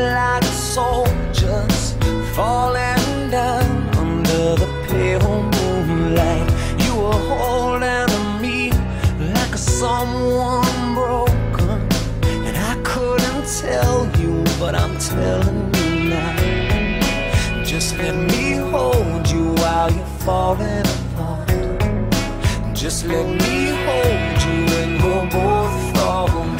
like soldiers falling down under the pale moonlight. You were holding me like someone broken, and I couldn't tell you, but I'm telling you now. Just let me hold you while you're falling apart. Just let me hold you and we'll both fall.